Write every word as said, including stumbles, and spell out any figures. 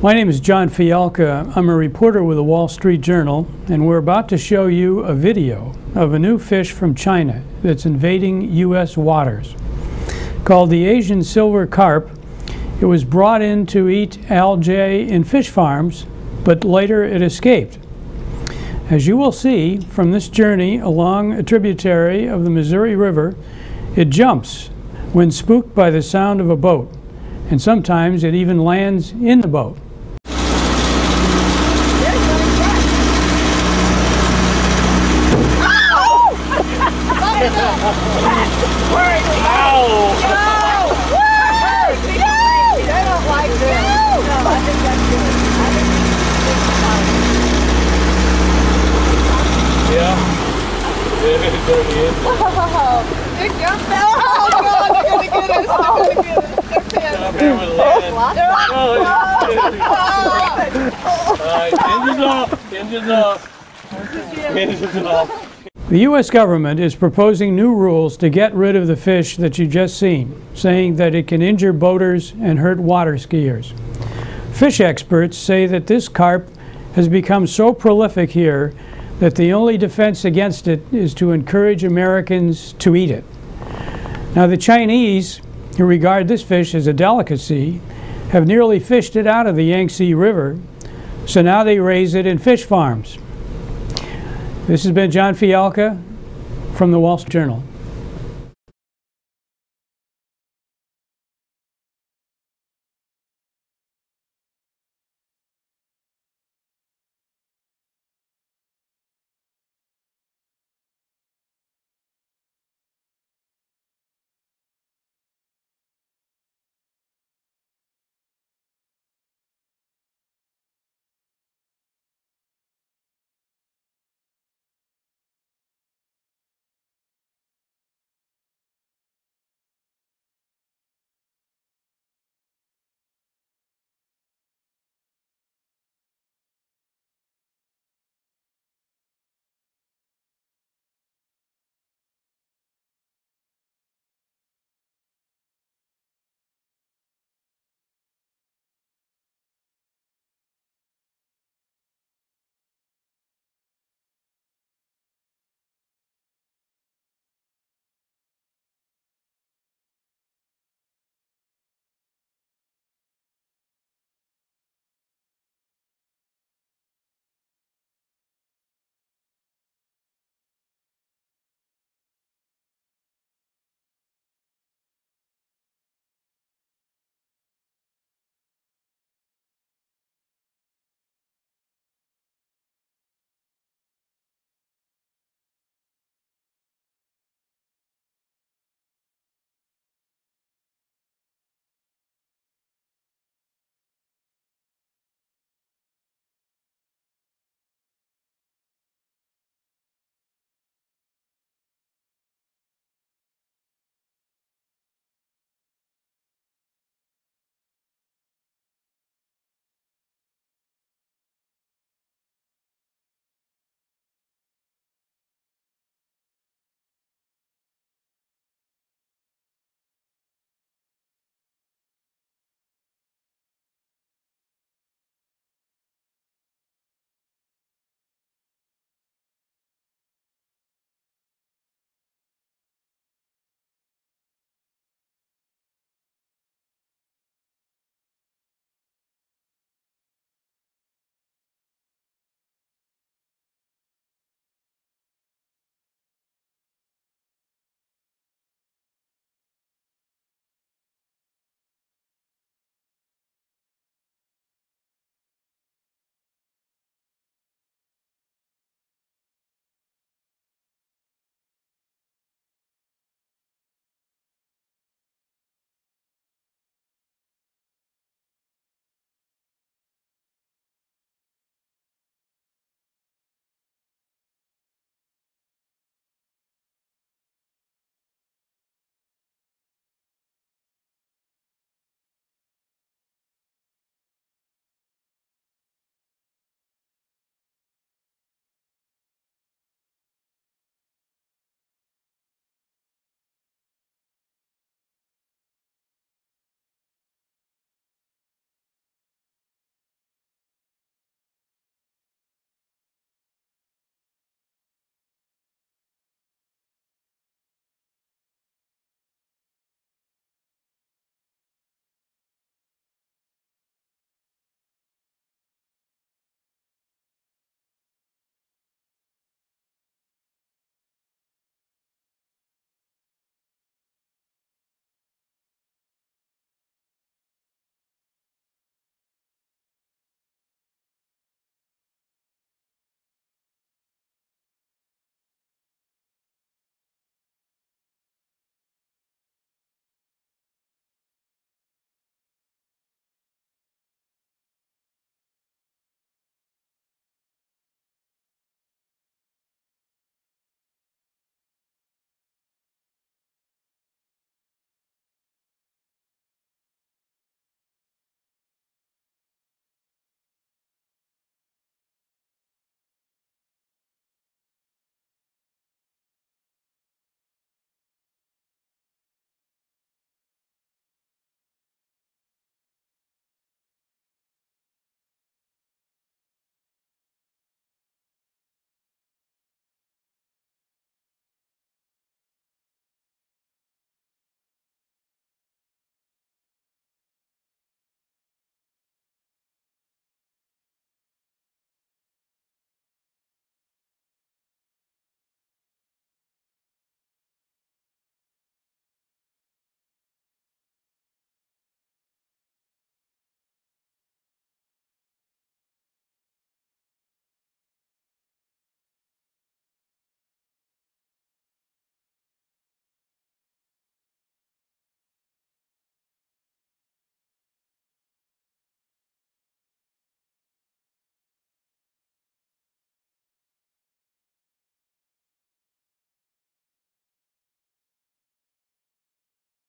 My name is John Fialka. I'm a reporter with the Wall Street Journal, and we're about to show you a video of a new fish from China that's invading U S waters. Called the Asian silver carp, it was brought in to eat algae in fish farms, but later it escaped. As you will see from this journey along a tributary of the Missouri River, it jumps when spooked by the sound of a boat, and sometimes it even lands in the boat. It got fell. Oh God, they're gonna get us. They're gonna get us. Engines off, engines off, engines off. The U S government is proposing new rules to get rid of the fish that you've just seen, saying that it can injure boaters and hurt water skiers. Fish experts say that this carp has become so prolific here that the only defense against it is to encourage Americans to eat it. Now, the Chinese, who regard this fish as a delicacy, have nearly fished it out of the Yangtze River, so now they raise it in fish farms. This has been John Fialka from the Wall Street Journal.